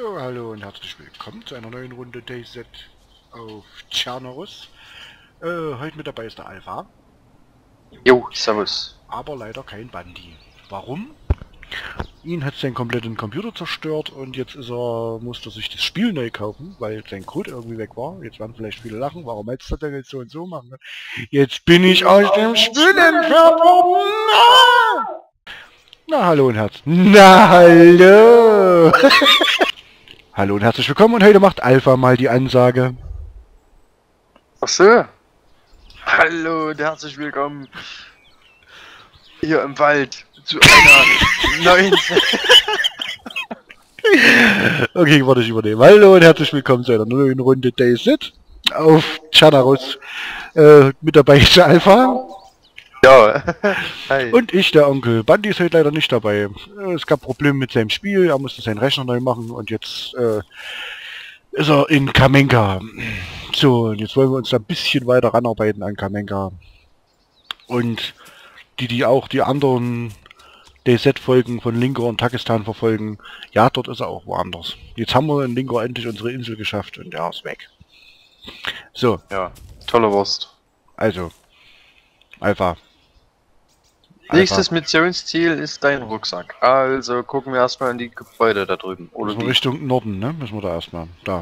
So, hallo und herzlich willkommen zu einer neuen Runde DayZ auf Tschernorus. Heute mit dabei ist der Alpha. Jo, servus. Aber leider kein Bandi. Warum? Ihn hat sein kompletten Computer zerstört und jetzt musste sich das Spiel neu kaufen, weil sein Code irgendwie weg war. Jetzt werden vielleicht viele lachen, warum hättest du denn jetzt so und so machen? Jetzt bin ich aus dem Spiel entfernt worden! Na, hallo und herzlich. Na, hallo! Hallo und herzlich willkommen und heute macht Alpha mal die Ansage. Ach so. Hallo und herzlich willkommen hier im Wald zu einer neuen... Okay, warte, ich übernehme. Hallo und herzlich willkommen zu einer neuen Runde DayZ auf Tschernorus. Mit dabei ist der Alpha. Ja, hi. Und ich, der Onkel. Bandi ist heute leider nicht dabei. Es gab Probleme mit seinem Spiel, er musste seinen Rechner neu machen und jetzt ist er in Kamenka. So, und jetzt wollen wir uns da ein bisschen weiter ranarbeiten an Kamenka. Und die auch die anderen DayZ-Folgen von Lingo und Takistan verfolgen, ja, dort ist er auch woanders. Jetzt haben wir in Lingo endlich unsere Insel geschafft und er ist weg. So, Ja, tolle Wurst. also, Alpha. Nächstes Missionsziel ist dein Rucksack. Also gucken wir erstmal in die Gebäude da drüben. Oder Müssen wir Richtung Norden, ne? Müssen wir da erstmal. Da.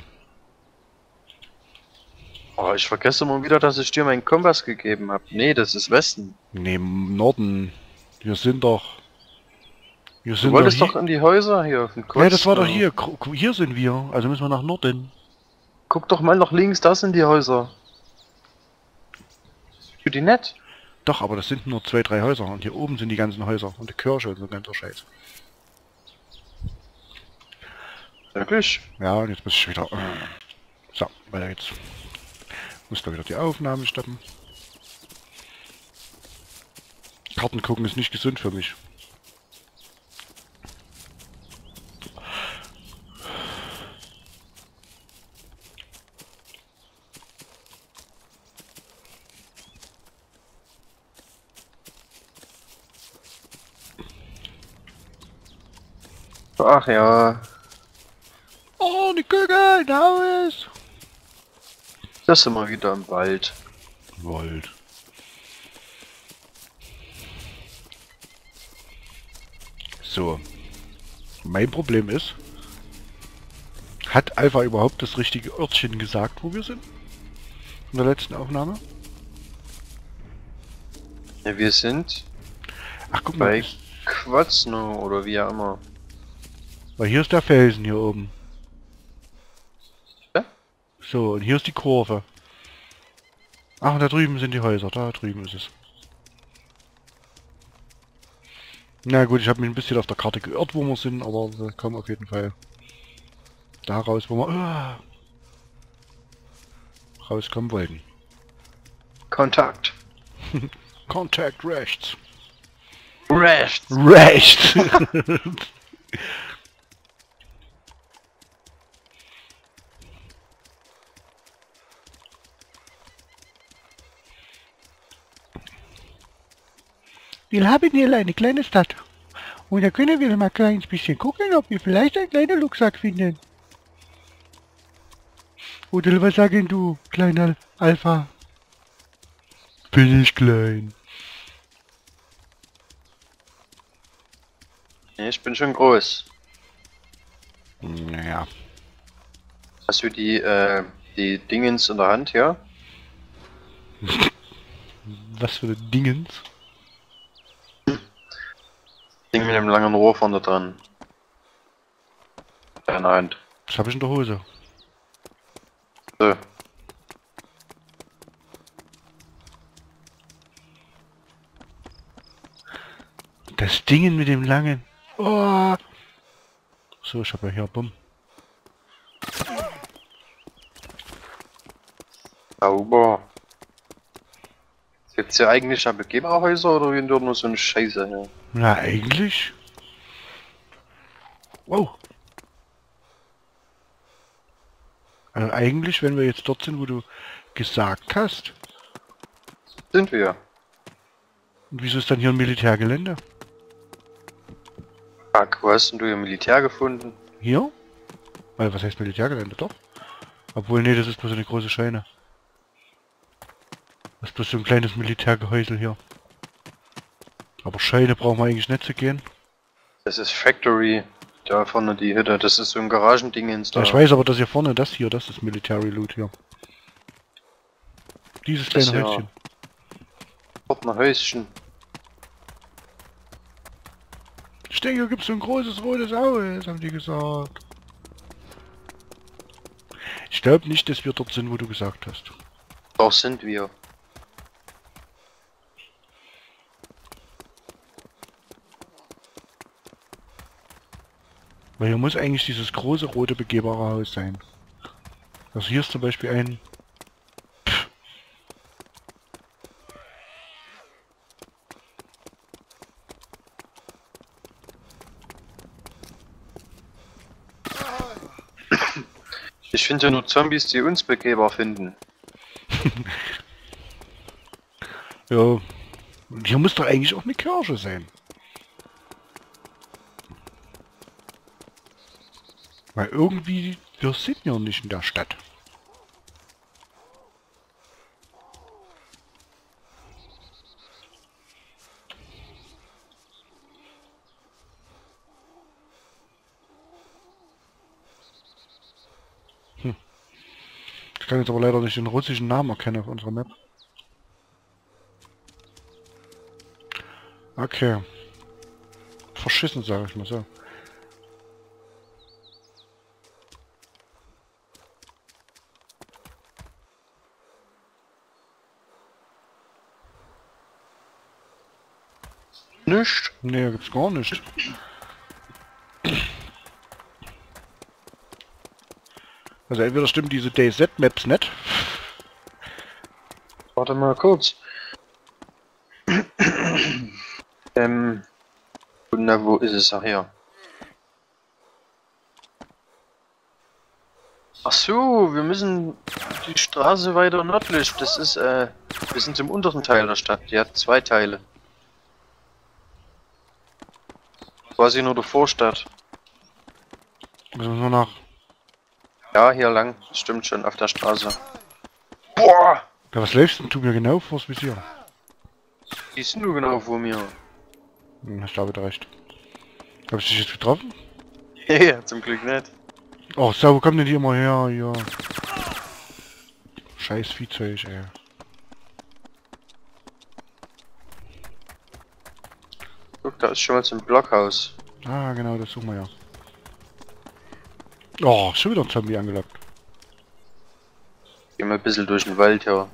Oh, ich vergesse immer wieder, dass ich dir meinen Kompass gegeben habe. Nee, das ist Westen. Ne, Norden. Wir sind doch... Wir Du sind wolltest doch doch in die Häuser hier. ja, das war doch hier. Hier sind wir. Also müssen wir nach Norden. Guck doch mal nach links, das sind die Häuser. Für die nett. Doch, aber das sind nur 2, 3 Häuser. Und hier oben sind die ganzen Häuser. Und die Kirche und so ein ganzer Scheiß. Wirklich? Ja, und jetzt muss ich wieder... So, weiter geht's. Muss da wieder die Aufnahme stoppen. Karten gucken ist nicht gesund für mich. Ach ja. Oh, die Kugel, da ist... Das sind wir wieder im Wald. Wald. So. Mein Problem ist, hat Alpha überhaupt das richtige Örtchen gesagt, wo wir sind? In der letzten Aufnahme? Ja, wir sind Ach, guck mal. bei Quatzno oder wie auch immer. Weil hier ist der Felsen hier oben. Ja? So, und hier ist die Kurve. Ach, und da drüben sind die Häuser. Da drüben ist es. Na gut, ich habe mich ein bisschen auf der Karte geirrt, wo wir sind, aber wir kommen auf jeden Fall da raus, wo wir rauskommen wollten. Kontakt. Kontakt rechts. Rechts. Rechts! Wir haben hier eine kleine Stadt. Und da können wir mal ein kleines bisschen gucken, ob wir vielleicht einen kleinen Rucksack finden. Oder was sagen du, kleiner Alpha? Bin ich klein? Nee, ich bin schon groß. Naja. Hast du die Dingens in der Hand, ja? Was für ein Dingens? Ding mit dem langen Rohr vorne dran. In der Hand. Das habe ich in der Hose. So. Das Dingen mit dem langen... Oh. So, ich habe ja hier Bumm. Sauber. Gibt's hier eigentlich Begehbarhäuser oder nur so eine Scheiße hier? Na, eigentlich? Wow. Also eigentlich, wenn wir jetzt dort sind, wo du gesagt hast. Sind wir. Und wieso ist dann hier ein Militärgelände? Fuck, wo hast denn du hier Militär gefunden? Hier? Was heißt Militärgelände? Doch. Obwohl, nee, das ist bloß eine große Scheune. Das ist bloß so ein kleines Militärgehäusel hier. Aber Scheune brauchen wir eigentlich nicht zu gehen. Das ist Factory. Da vorne die Hütte. Das ist so ein Garagendingens da. Ja, ich weiß aber, dass hier vorne, das ist Military Loot hier. Dieses Das kleine ja. Häuschen. Häuschen. Ich denke, hier gibt es so ein großes rotes Haus, haben die gesagt. Ich glaube nicht, dass wir dort sind, wo du gesagt hast. Doch sind wir. Weil hier muss eigentlich dieses große rote begehbare Haus sein. Also hier ist zum Beispiel ein... Ich finde ja nur Zombies, die uns begehbar finden. Ja, und hier muss doch eigentlich auch eine Kirche sein. Weil irgendwie, wir sind ja nicht in der Stadt. Ich kann jetzt aber leider nicht den russischen Namen erkennen auf unserer Map. Okay. Verschissen, sage ich mal so. Nicht? Nee, gibt's gar nicht. Also entweder stimmen diese DayZ-Maps nicht. Warte mal kurz. Na, wo ist es? Ach ja. Ach so, wir müssen die Straße weiter nördlich. Das ist, wir sind im unteren Teil der Stadt. Die hat 2 Teile. Quasi nur der Vorstadt. Müssen wir nur nach... Ja, hier lang. Das stimmt schon, auf der Straße. Boah! Ja, was läufst denn du mir genau vors Visier? Die ist nur genau vor mir. Hast du wieder recht. Hab ich dich jetzt getroffen? Ja, zum Glück nicht. Oh, so, wo kommt denn die immer her? Ja. Scheiß Viehzeug, ey. Guck, da ist schon mal so ein Blockhaus. Ah, genau, das suchen wir ja. Oh, schon wieder ein Zombie angelockt. Gehen wir ein bisschen durch den Wald hier.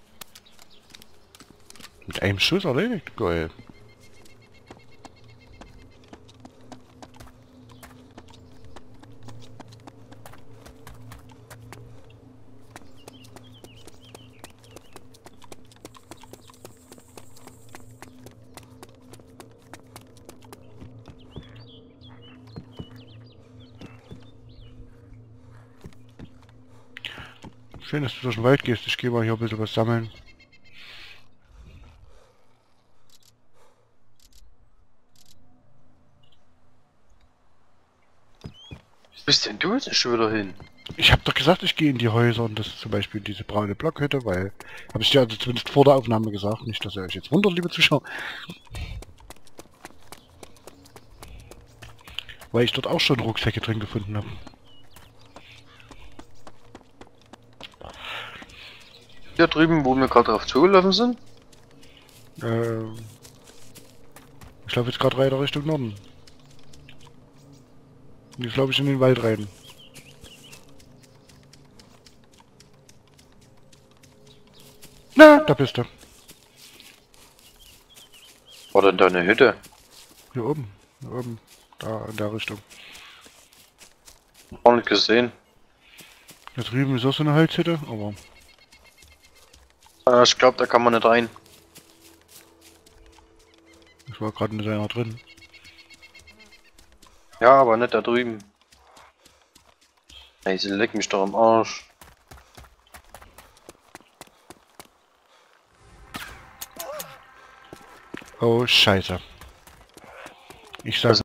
Mit einem Schuss erledigt, geil. Schön, dass du durch den Wald gehst. Ich gehe mal hier ein bisschen was sammeln. Wo bist denn du jetzt schon wieder hin? Ich habe doch gesagt, ich gehe in die Häuser und das ist zum Beispiel diese braune Blockhütte, weil... Habe ich dir also zumindest vor der Aufnahme gesagt, nicht, dass ihr euch jetzt wundert, liebe Zuschauer. Weil ich dort auch schon Rucksäcke drin gefunden habe. Hier drüben, wo wir gerade drauf zugelaufen sind? Ich laufe jetzt gerade weiter Richtung Norden. Und jetzt laufe ich in den Wald rein. Na, da bist du. War denn da eine Hütte? Hier oben. Hier oben. Da in der Richtung. Gar nicht gesehen. Da drüben ist auch so eine Holzhütte, aber... Ich glaube, da kann man nicht rein. Ich war gerade mit einer drin. Ja, aber nicht da drüben. Ey, sie leck mich doch am Arsch. Oh, scheiße. Ich sag